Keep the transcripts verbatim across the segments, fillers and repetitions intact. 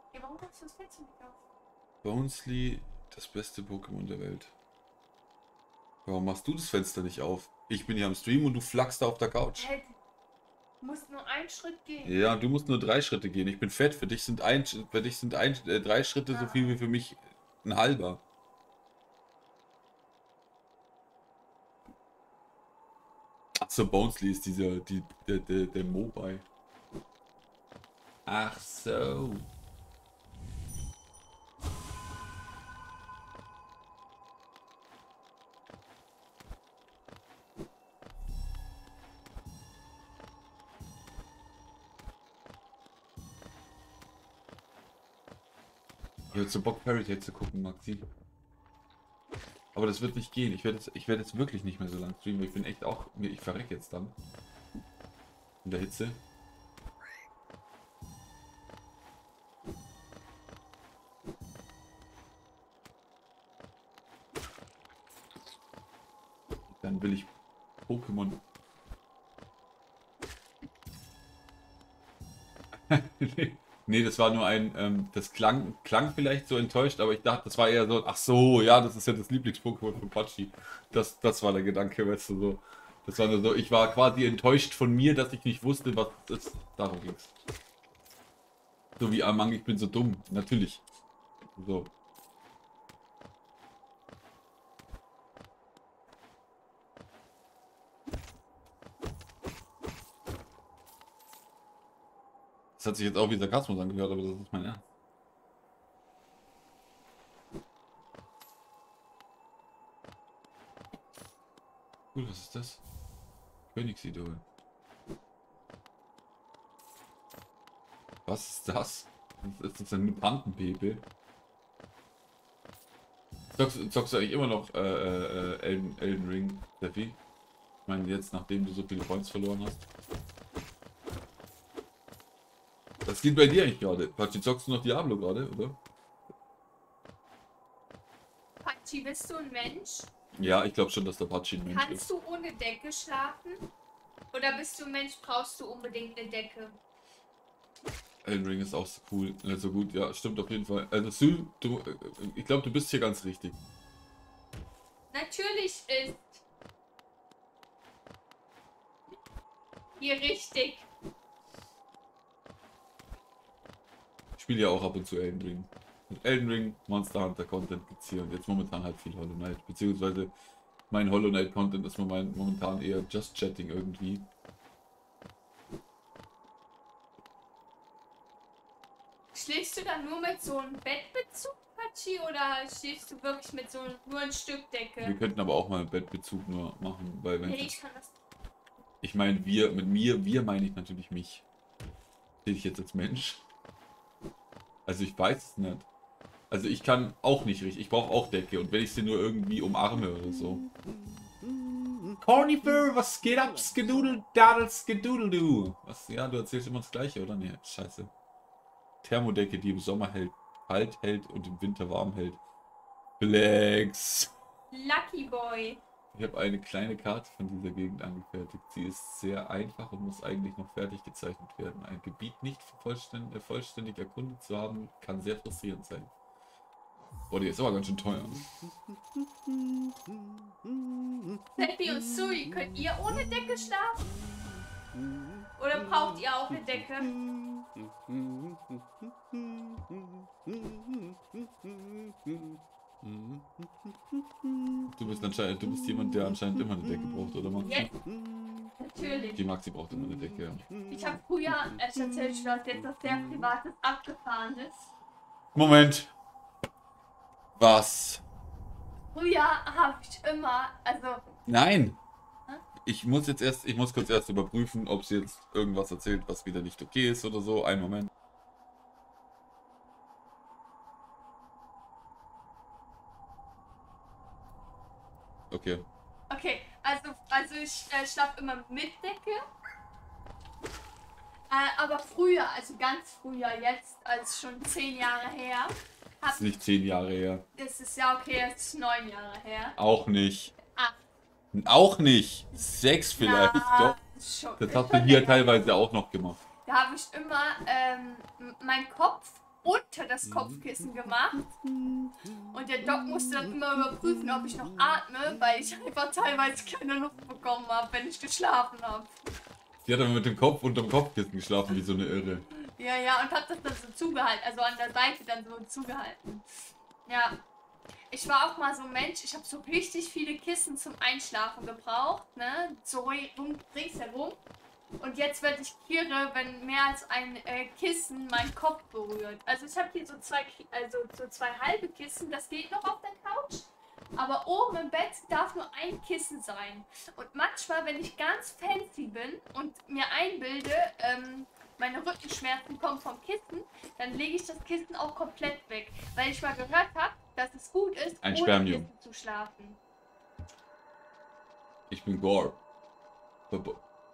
Ja, warum machst du das Fenster nicht auf? Bonesly, das beste Pokémon der Welt. Warum machst du das Fenster nicht auf? Ich bin hier am Stream und du flachst da auf der Couch. Hey, du musst nur einen Schritt gehen. Ja, du musst nur drei Schritte gehen. Ich bin fett. Für dich sind, ein, für dich sind ein, äh, drei Schritte so viel wie für mich ein halber. Achso, Bonesly ist dieser, die, der, der, der Mobile. Ach so. Ich hätte so Bock, Fairy Tail zu gucken, Maxi. Aber das wird nicht gehen. Ich werde jetzt, ich werde jetzt wirklich nicht mehr so lange streamen. Ich bin echt auch. Ich verrecke jetzt dann. In der Hitze. Dann will ich Pokémon. Nee, das war nur ein, ähm, das klang, klang vielleicht so enttäuscht, aber ich dachte, das war eher so, ach so, ja, das ist ja das Lieblings-Pokémon von Patschi. Das, das war der Gedanke, weißt du, so. Das war nur so, ich war quasi enttäuscht von mir, dass ich nicht wusste, was das ist. Darum ging's. So wie Amang, ich bin so dumm, natürlich. So. Das hat sich jetzt auch wie Sarkasmus angehört, aber das ist mein Ernst. Cool, was ist das? Königsidol. Was ist das? Ist das ein Mutantenbaby? Zockst, zockst du eigentlich immer noch äh, äh, Elden, Elden Ring, Steffi? Ich meine, jetzt, nachdem du so viele Points verloren hast. Was geht bei dir eigentlich gerade? Patschi, zockst du noch Diablo gerade, oder? Patschi, bist du ein Mensch? Ja, ich glaube schon, dass der Patschi ein Mensch Kannst ist. du ohne Decke schlafen? Oder bist du ein Mensch, brauchst du unbedingt eine Decke? Elden Ring ist auch so cool, äh, so gut, ja, stimmt auf jeden Fall. Also Sü, du, äh, ich glaube, du bist hier ganz richtig. Natürlich ist hier richtig. Ich spiele ja auch ab und zu Elden Ring. Mit Elden Ring, Monster Hunter Content gibt's hier und jetzt momentan halt viel Hollow Knight. Beziehungsweise mein Hollow Knight Content ist momentan eher Just Chatting irgendwie. Schläfst du dann nur mit so einem Bettbezug, Patschi, oder schläfst du wirklich mit so nur ein Stück Decke? Wir könnten aber auch mal einen Bettbezug nur machen, weil wenn Hey, ich kann das. ich meine, wir, mit mir, wir meine ich natürlich mich. Sehe ich jetzt als Mensch? Also ich weiß es nicht. Also ich kann auch nicht richtig, ich brauche auch Decke und wenn ich sie nur irgendwie umarme oder so. Cornifer, was geht ab? Skedoodle, daddle, skedoodle, du. Was? Ja, du erzählst immer das Gleiche, oder? Nee, scheiße. Thermodecke, die im Sommer hält, kalt hält und im Winter warm hält. Flex. Lucky Boy. Ich habe eine kleine Karte von dieser Gegend angefertigt. Sie ist sehr einfach und muss eigentlich noch fertig gezeichnet werden. Ein Gebiet nicht vollständig, vollständig erkundet zu haben, kann sehr frustrierend sein. Boah, die ist aber ganz schön teuer. Seppi und Sui, könnt ihr ohne Decke schlafen? Oder braucht ihr auch eine Decke? Du bist anscheinend, du bist jemand, der anscheinend immer eine Decke braucht, oder Maxi? Jetzt. Natürlich. Die Maxi braucht immer eine Decke, ja. Ich habe früher, ich erzähle schon, dass jetzt was sehr Privates abgefahren ist. Moment. Was? Früher habe ich immer, also. Nein. Ich muss jetzt erst, ich muss kurz erst überprüfen, ob sie jetzt irgendwas erzählt, was wieder nicht okay ist oder so. Einen Moment. Okay. Okay, also, also ich äh, schlafe immer mit Decke. Äh, aber früher, also ganz früher, jetzt als schon zehn Jahre her. Das ist nicht zehn Jahre her. Das ist ja okay, es ist neun Jahre her. Auch nicht. Acht. Auch nicht. Sechs vielleicht. Na, Doch. schon, Das hast du hier teilweise auch noch gemacht. Da habe ich immer ähm, meinen Kopf unter das Kopfkissen gemacht. Und der Doc musste dann immer überprüfen, ob ich noch atme, weil ich einfach teilweise keine Luft bekommen habe, wenn ich geschlafen habe. Die hat aber mit dem Kopf unter dem Kopfkissen geschlafen, wie so eine Irre. Ja, ja, und hab das dann so zugehalten, also an der Seite dann so zugehalten. Ja. Ich war auch mal so ein Mensch, ich habe so richtig viele Kissen zum Einschlafen gebraucht, ne? So rum, ringsherum. Und jetzt werde ich kirre, wenn mehr als ein äh, Kissen meinen Kopf berührt. Also ich habe hier so zwei, also so zwei halbe Kissen, das geht noch auf der Couch. Aber oben im Bett darf nur ein Kissen sein. Und manchmal, wenn ich ganz fancy bin und mir einbilde, ähm, meine Rückenschmerzen kommen vom Kissen, dann lege ich das Kissen auch komplett weg. Weil ich mal gehört habe, dass es gut ist, ein ohne Spermium Kissen zu schlafen. Ich bin Gore. Verbe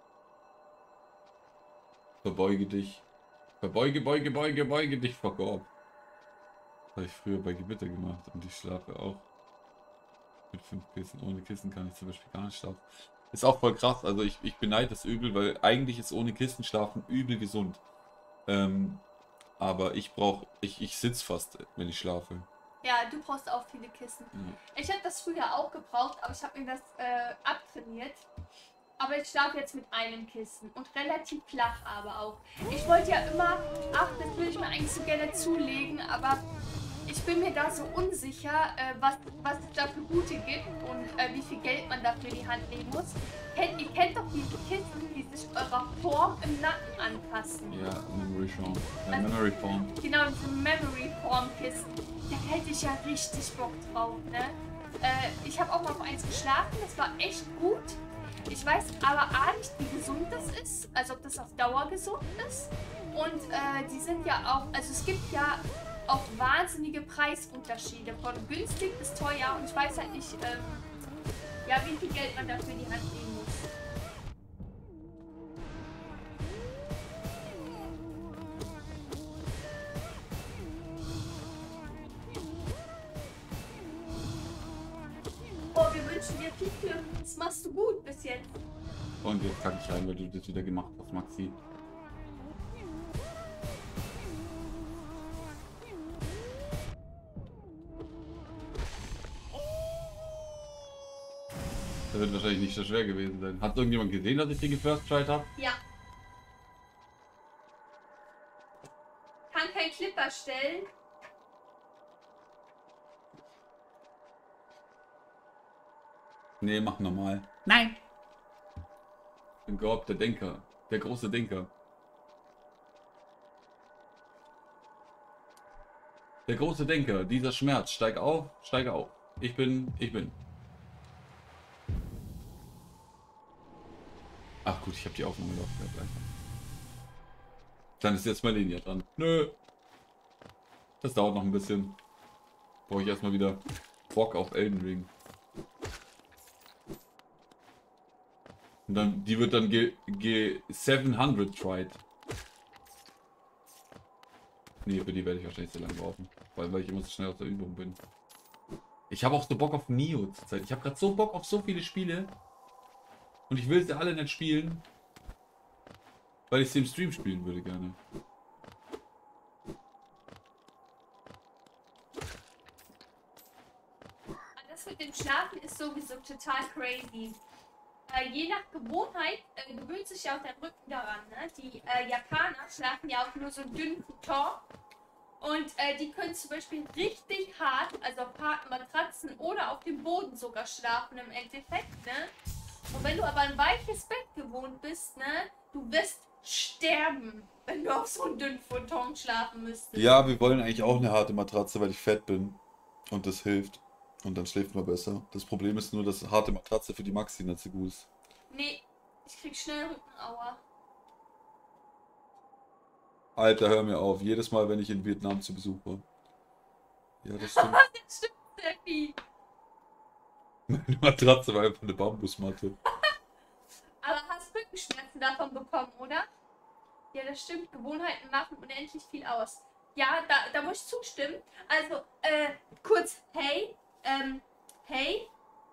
Verbeuge dich. Verbeuge, beuge, beuge, beuge dich vor Gore. Das habe ich früher bei Gewitter gemacht und ich schlafe auch mit fünf Kissen. Ohne Kissen kann ich zum Beispiel gar nicht schlafen. Ist auch voll krass. Also ich, ich beneide das übel, weil eigentlich ist ohne Kissen schlafen übel gesund. Ähm, aber ich brauche, ich, ich sitze fast, wenn ich schlafe. Ja, du brauchst auch viele Kissen. Ja. Ich habe das früher auch gebraucht, aber ich habe mir das äh, abtrainiert. Aber ich schlafe jetzt mit einem Kissen und relativ flach aber auch. Ich wollte ja immer, ach, das will ich mir eigentlich so gerne zulegen, aber ich bin mir da so unsicher, äh, was, was es da für gute gibt und äh, wie viel Geld man dafür in die Hand nehmen muss. Kennt, ihr kennt doch diese Kissen, die sich eurer Form im Nacken anpassen. Ja, Memory Form. Ja, Also, Memory Form. Genau, diese Memory Form Kissen. Da hätte ich ja richtig Bock drauf, ne? Äh, ich habe auch mal auf eins geschlafen, das war echt gut. Ich weiß aber A nicht, wie gesund das ist, also ob das auf Dauer gesund ist. Und äh, die sind ja auch, also es gibt ja auch wahnsinnige Preisunterschiede, von günstig bis teuer. Und ich weiß halt nicht, ähm, ja, wie viel Geld man dafür in die Hand nehmen muss. Oh, wir wünschen dir viel Glück. Das machst du gut bis jetzt. Und jetzt kann ich rein, weil du das wieder gemacht hast, Maxi. Das wird wahrscheinlich nicht so schwer gewesen sein. Hat irgendjemand gesehen, dass ich den gefirst tried habe? Ja. Kann kein Clipper stellen. Nee, mach normal. Nein! Ich bin Gorb, der Denker. Der große Denker. Der große Denker. Dieser Schmerz. Steig auf, steige auf. Ich bin, ich bin. Ach gut, ich habe die Aufnahme laufen. Dann ist jetzt mal Linie dran. Nö. Das dauert noch ein bisschen. Brauche ich erstmal wieder Bock auf Elden Ring. Und dann, die wird dann G, G siebenhundert tried. Nee, für die werde ich wahrscheinlich so lange brauchen. Weil, weil ich immer so schnell aus der Übung bin. Ich habe auch so Bock auf Nioh zur Zeit. Ich habe gerade so Bock auf so viele Spiele. Und ich will sie alle nicht spielen. Weil ich sie im Stream spielen würde gerne. Das mit dem Schlafen ist sowieso total crazy. Äh, je nach Gewohnheit äh, gewöhnt sich ja auch dein Rücken daran. Ne? Die äh, Japaner schlafen ja auch nur so einen dünnen Futon. Und äh, die können zum Beispiel richtig hart, also auf harten Matratzen oder auf dem Boden sogar schlafen im Endeffekt. Ne? Und wenn du aber ein weiches Bett gewohnt bist, ne, du wirst sterben, wenn du auf so einem dünnen Futon schlafen müsstest. Ja, wir wollen eigentlich auch eine harte Matratze, weil ich fett bin. Und das hilft. Und dann schläft man besser. Das Problem ist nur, dass harte Matratze für die Maxi nicht so gut ist. Nee, ich krieg schnell Rückenauer. Alter, hör mir auf. Jedes Mal, wenn ich in Vietnam zu Besuch war. Ja, das stimmt. Das stimmt, Steffi. Meine Matratze war einfach eine Bambusmatte. Aber hast Rückenschmerzen davon bekommen, oder? Ja, das stimmt. Gewohnheiten machen unendlich viel aus. Ja, da, da muss ich zustimmen. Also, äh, kurz, hey, ähm, hey.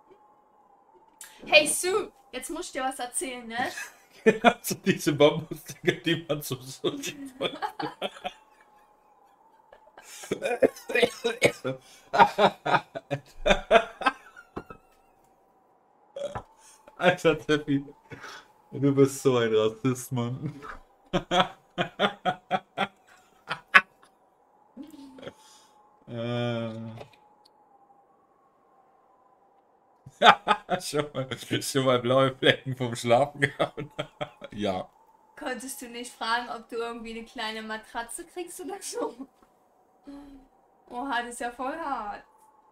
Hey, Sue, jetzt muss ich dir was erzählen, ne? Also diese Bambusdinger, die man so so sieht. Alter Teppi, du bist so ein Rassist, Mann. äh. schon, mal, schon mal blaue Flecken vom Schlafen gehabt. Ja. Konntest du nicht fragen, ob du irgendwie eine kleine Matratze kriegst oder so? Oha, das ist ja voll hart.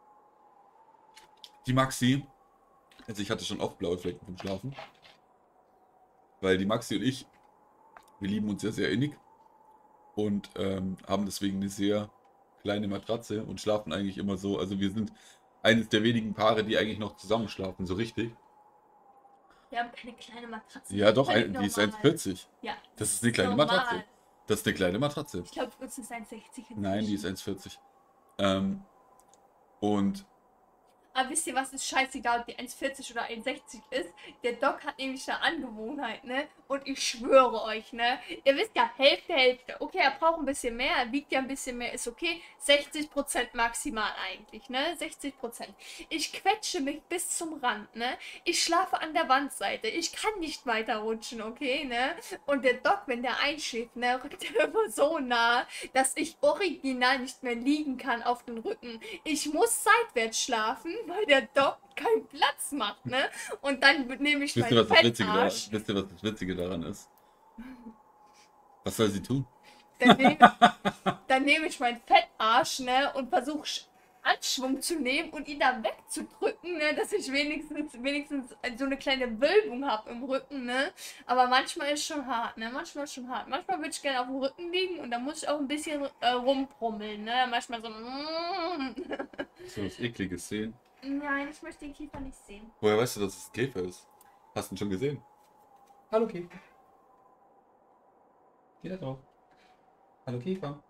Die Maxi, also ich hatte schon oft blaue Flecken vom Schlafen. Weil die Maxi und ich, wir lieben uns sehr, sehr innig. Und ähm, haben deswegen eine sehr kleine Matratze und schlafen eigentlich immer so. Also wir sind eines der wenigen Paare, die eigentlich noch zusammen schlafen, so richtig. Wir haben keine kleine Matratze. Ja, doch, Völlig ein, die ist normal. eins Komma vierzig. Ja, Das ist eine kleine normal. Matratze. Das ist eine kleine Matratze. Ich glaube, uns ist eins Komma sechzig. Nein, die ist eins Komma vierzig. Ähm, und Aber wisst ihr, was ist scheißegal, ob die eins Komma vierzig oder eins Komma sechzig ist? Der Doc hat nämlich eine Angewohnheit, ne? Und ich schwöre euch, ne? Ihr wisst ja, Hälfte, Hälfte. Okay, er braucht ein bisschen mehr, er wiegt ja ein bisschen mehr, ist okay. sechzig Prozent maximal eigentlich, ne? sechzig Prozent. Ich quetsche mich bis zum Rand, ne? Ich schlafe an der Wandseite. Ich kann nicht weiter rutschen, okay, ne? Und der Doc, wenn der einschläft, ne, rückt er immer so nah, dass ich original nicht mehr liegen kann auf den Rücken. Ich muss seitwärts schlafen, weil der Doc keinen Platz macht, ne? Und dann nehme ich wisst ihr, meinen was das Witzige daran, Fettarsch. wisst ihr, was das Witzige daran ist? Was soll sie tun? Dann nehme dann nehme ich meinen Fettarsch, ne? Und versuche Anschwung zu nehmen und ihn da wegzudrücken, ne? Dass ich wenigstens, wenigstens so eine kleine Wölbung habe im Rücken, ne? Aber manchmal ist schon hart, ne? Manchmal ist schon hart. Manchmal würde ich gerne auf dem Rücken liegen und da muss ich auch ein bisschen äh, rumbrummeln, ne? Manchmal so. So was Ekliges sehen. Nein, ich möchte den Kiefer nicht sehen. Woher weißt du, dass es ein Käfer ist? Hast du ihn schon gesehen? Hallo Käfer. Geh da drauf. Hallo Käfer.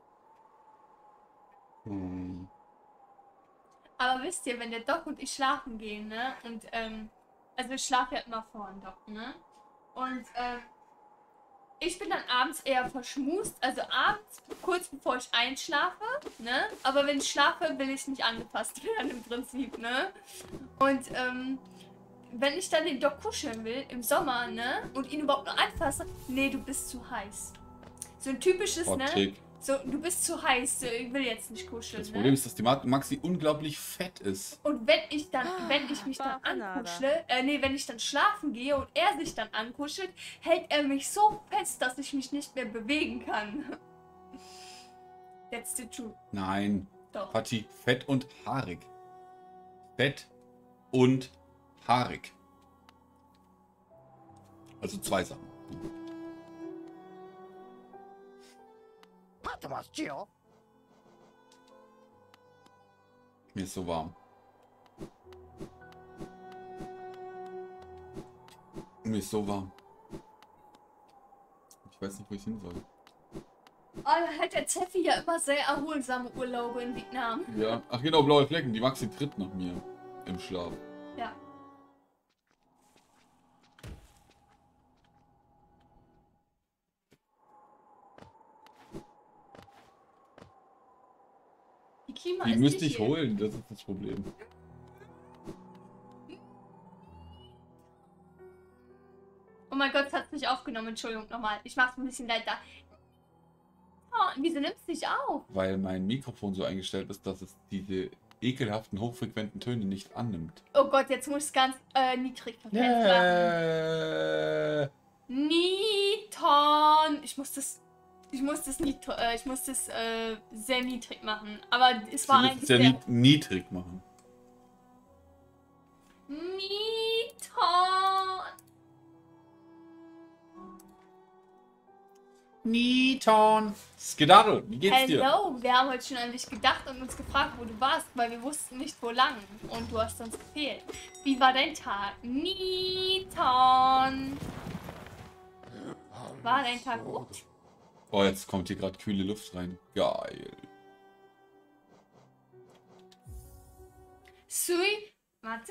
Hm. Aber wisst ihr, wenn der Doc und ich schlafen gehen, ne? Und, ähm, also ich schlafe ja immer vor dem Doc, ne? Und, ähm, ich bin dann abends eher verschmust, also abends, kurz bevor ich einschlafe, ne? Aber wenn ich schlafe, will ich nicht angefasst werden im Prinzip, ne? Und, ähm, wenn ich dann den Doc kuscheln will, im Sommer, ne? Und ihn überhaupt nur anfasse, nee, du bist zu heiß. So ein typisches, Hot ne? Take. So, du bist zu heiß, ich will jetzt nicht kuscheln, Das ne? Problem ist, dass die Ma- Maxi unglaublich fett ist. Und wenn ich dann, wenn ich mich dann ankuschle, äh, nee, wenn ich dann schlafen gehe und er sich dann ankuschelt, hält er mich so fest, dass ich mich nicht mehr bewegen kann. That's the truth. Nein. Doch. Patti, fett und haarig. Fett und haarig. Also zwei Sachen. Mir ist so warm. Mir ist so warm. Ich weiß nicht, wo ich hin soll. Oh, da hat der Zeffi ja immer sehr erholsame Urlaube in Vietnam. Ja, ach genau, blaue Flecken. Die Maxi tritt nach mir im Schlaf. Ja. Die Klima Die ist müsste nicht ich hier. holen, das ist das Problem. Oh mein Gott, es hat nicht aufgenommen. Entschuldigung, nochmal. Ich mach's ein bisschen leiser. Oh, wieso nimmst du nicht auf? Weil mein Mikrofon so eingestellt ist, dass es diese ekelhaften, hochfrequenten Töne nicht annimmt. Oh Gott, jetzt muss ich es ganz äh, niedrig verkehrt machen. Äh, Niton. Ich muss das. Ich muss das nicht. Äh, ich muss das äh, sehr niedrig machen. Aber es Sie war müssen eigentlich es ja sehr. nied niedrig machen. Niton. Niton. Skedaddle, wie geht's dir? Hello, wir haben heute schon an dich gedacht und uns gefragt, wo du warst, weil wir wussten nicht, wo lang. Und du hast uns gefehlt. Wie war dein Tag? Niton. War dein Tag gut? Oh, jetzt kommt hier gerade kühle Luft rein. Geil. Sui. Warte.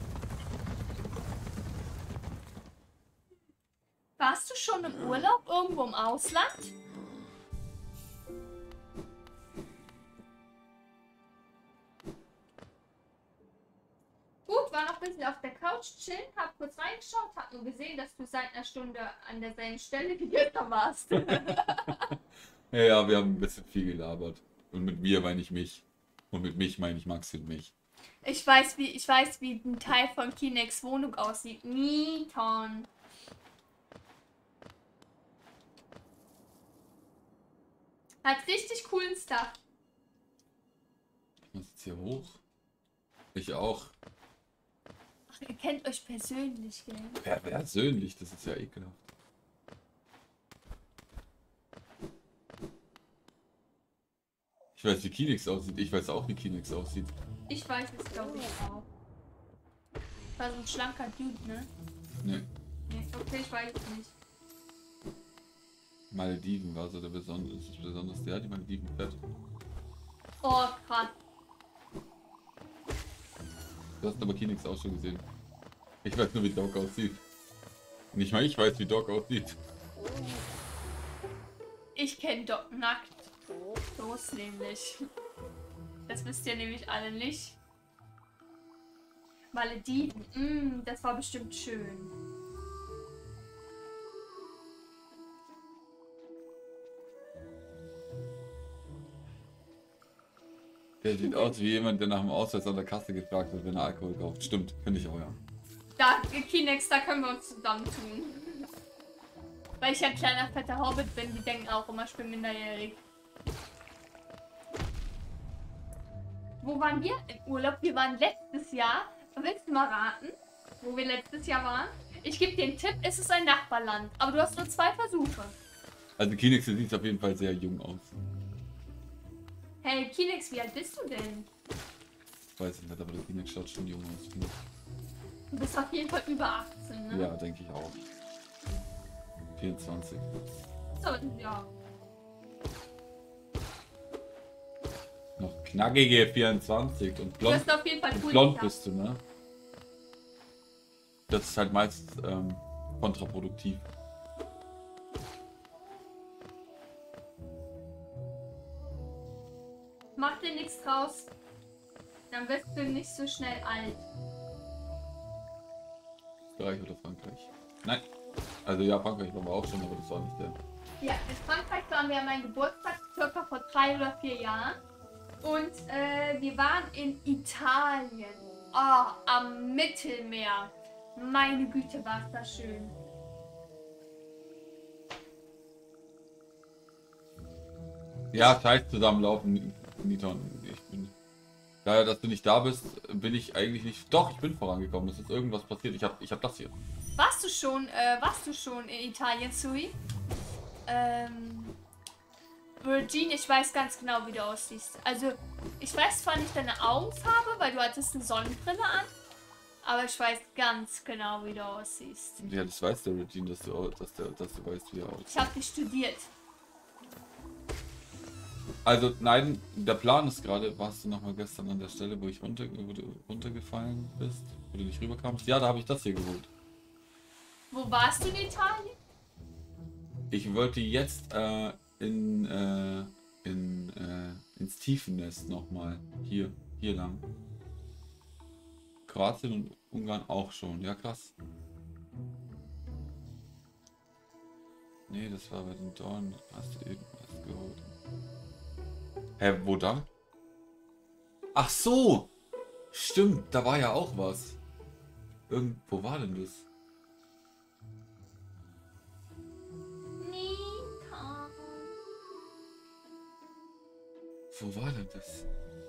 Warst du schon im Urlaub irgendwo im Ausland? wollte auf der Couch chillen, hab kurz reingeschaut, hab nur gesehen, dass du seit einer Stunde an derselben Stelle wie gestern warst. Ja, ja, wir haben ein bisschen viel gelabert. Und mit mir meine ich mich. Und mit mich meine ich Maxi und mich. Ich weiß, wie, ich weiß, wie ein Teil von Kinex Wohnung aussieht. Mieton. Hat richtig coolen Stuff. Ich muss jetzt hier hoch. Ich auch. Ach, ihr kennt euch persönlich, gell? Ja, persönlich, das ist ja ekelhaft. Ich weiß, wie Kinex aussieht. Ich weiß auch, wie Kinex aussieht. Ich weiß es, glaube ich, auch. War so ein schlanker Dude, ne? Ne, Nee, okay, ich weiß es nicht. Malediven war so der besonders, das besonders der, die Malediven fett. Oh, krass. Du hast aber Kinex auch schon gesehen. Ich weiß nur, wie Doc aussieht. Nicht mal ich weiß, wie Doc aussieht. Ich kenne Doc nackt. So ist nämlich. Das wisst ihr nämlich alle nicht. Malediven, mm, das war bestimmt schön. Der sieht aus wie jemand, der nach dem Ausweis an der Kasse gefragt wird, wenn er Alkohol kauft. Stimmt, finde ich auch, ja. Da, Kinex, da können wir uns zusammentun. Weil ich ein kleiner fetter Hobbit bin, die denken auch immer, ich bin minderjährig. Wo waren wir im Urlaub? Wir waren letztes Jahr. Willst du mal raten, wo wir letztes Jahr waren? Ich gebe dir einen Tipp, es ist ein Nachbarland. Aber du hast nur zwei Versuche. Also Kinex sieht auf jeden Fall sehr jung aus. Hey, Kinex, wie alt bist du denn? Weiß ich nicht, aber der Kinex schaut schon jung aus, finde ich. Du bist auf jeden Fall über achtzehn, ne? Ja, denke ich auch. vierundzwanzig. So, ja. Noch knackige vierundzwanzig und Du blond, hast auf jeden Fall und cool blond gehabt. bist du, ne? Das ist halt meist ähm, kontraproduktiv. Mach dir nichts draus. Dann wirst du nicht so schnell alt. Österreich oder Frankreich? Nein. Also ja, Frankreich waren wir auch schon, aber das war nicht der. Ja, in Frankreich waren wir an meinem Geburtstag, circa vor drei oder vier Jahren. Und äh, wir waren in Italien. Oh, am Mittelmeer. Meine Güte, war es da schön. Ja, scheiß zusammenlaufen, Niton. Ich bin. Daher, dass du nicht da bist, bin ich eigentlich nicht. Doch, ich bin vorangekommen. Es ist irgendwas passiert. Ich hab, ich hab das hier. Warst du schon, äh, warst du schon in Italien, Sui? Ähm, Virginia, ich weiß ganz genau, wie du aussiehst. Also, ich weiß zwar nicht deine Augenfarbe, weil du hattest eine Sonnenbrille an, aber ich weiß ganz genau, wie du aussiehst. Ja, das weiß der Regine, dass du, dass der, dass du weißt, wie er aussieht. Ich habe dich studiert. Also, nein, der Plan ist gerade, warst du nochmal gestern an der Stelle, wo ich runter, wo du runtergefallen bist, wo du nicht rüberkamst? Ja, da habe ich das hier geholt. Wo warst du in Italien? Ich wollte jetzt äh, in, äh, in, äh, ins Tiefennest nochmal. Hier, hier lang. Kroatien und Ungarn auch schon. Ja, krass. Nee, das war bei den Dornen. Hast du irgendwas geholt? Hä, wo dann? Ach so! Stimmt, da war ja auch was. Irgend, wo war denn das? Nika. Wo war denn das?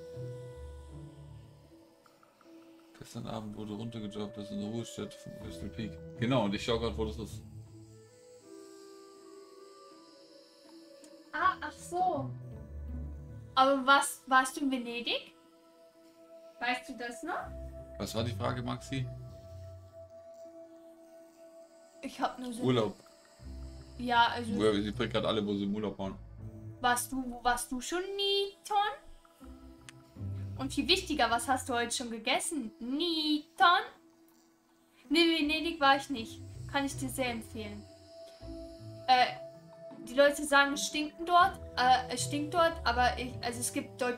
Gestern Abend wurde runtergejobbt, das ist eine Ruhestätte von Crystal Peak. Genau, und ich schau gerade, wo das ist. Ah, ach so. Aber was, warst du in Venedig? Weißt du das noch? Was war die Frage, Maxi? Ich hab nur so... Urlaub. Ja, also... Wo- Sie fragt gerade alle, wo sie im Urlaub waren. Warst du, warst du schon Niton? Und viel wichtiger, was hast du heute schon gegessen? Niton? Nee, Venedig war ich nicht. Kann ich dir sehr empfehlen. Äh, die Leute sagen, es stinkt dort. Äh, es stinkt dort, aber ich, also es gibt dort